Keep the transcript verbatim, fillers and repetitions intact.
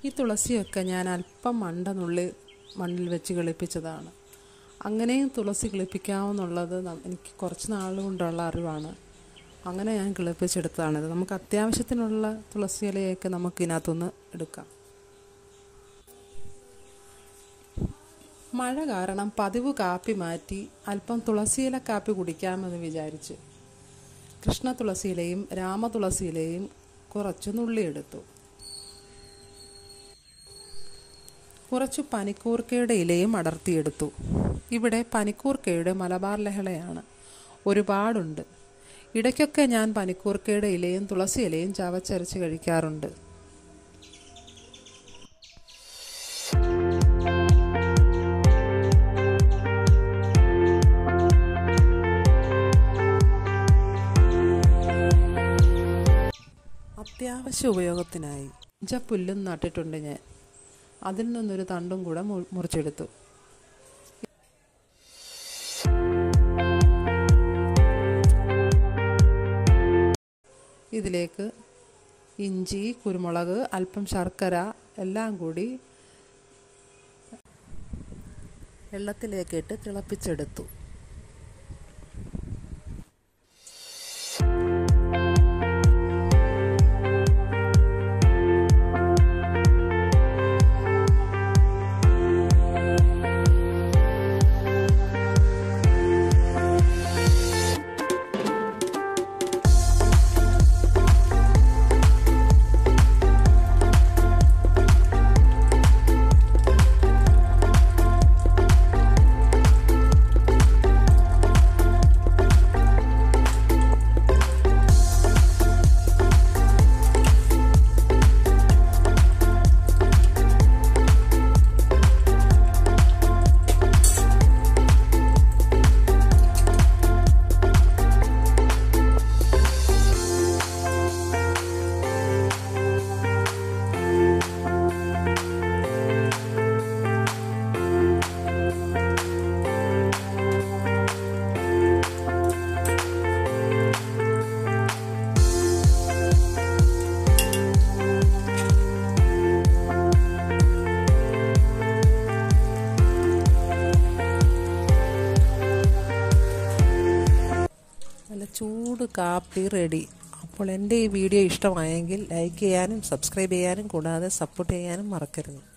ഈ തുളസിയൊക്കെ ഞാൻ അല്പം മണ്ട നുള്ളി മണ്ണിൽ വെച്ച് കിളിപ്പിച്ചതാണ്. അങ്ങനെയും തുളസി കിളിപ്പിക്കാമെന്നുള്ളത് എനിക്ക് കുറച്ച് നാളുകൊണ്ടുള്ള അറിവാണ്. അങ്ങനെ ഞാൻ കിളിപ്പിച്ചെടുത്തതാണിത്. നമുക്ക് അത്യാവശ്യത്തിനുള്ള തുളസി ഇലയൊക്കെ നമുക്ക് ഇതിനകത്തുനിന്ന് എടുക്കാം. മഴ കാരണം പതിവ് കാപ്പി മാറ്റി അല്പം തുളസിയില കാപ്പി കുടിക്കാമെന്ന് വിചാരിച്ചു കൃഷ്ണ തുളസിയിലയും രാമ തുളസിയിലയും കുറച്ച് നുള്ളിയെടുത്തു. കുറച്ച് പനിക്കൂർക്കയുടെ ഇലയും അടർത്തിയെടുത്തു. ഇവിടെ പനിക്കൂർക്കയുടെ മലബാർ ലഹളയാണ്, ഒരുപാടുണ്ട്. ഇടയ്ക്കൊക്കെ ഞാൻ പനിക്കൂർക്കയുടെ ഇലയും തുളസി ഇലയും ചവച്ചരച്ച് കഴിക്കാറുണ്ട്. അത്യാവശ്യ ഉപയോഗത്തിനായി ഇഞ്ചപ്പുല്ലും നട്ടിട്ടുണ്ട് ഞാൻ. അതിൽ നിന്നൊരു തണ്ടും കൂടെ മുറിച്ചെടുത്തു. ഇതിലേക്ക് ഇഞ്ചി, കുരുമുളക്, അല്പം ശർക്കര എല്ലാം കൂടി വെള്ളത്തിലേക്കിട്ട് തിളപ്പിച്ചെടുത്തു. ചൂട് കാപ്പി റെഡി. അപ്പോൾ എൻ്റെ ഈ വീഡിയോ ഇഷ്ടമായെങ്കിൽ ലൈക്ക് ചെയ്യാനും സബ്സ്ക്രൈബ് ചെയ്യാനും കൂടാതെ സപ്പോർട്ട് ചെയ്യാനും മറക്കരുത്.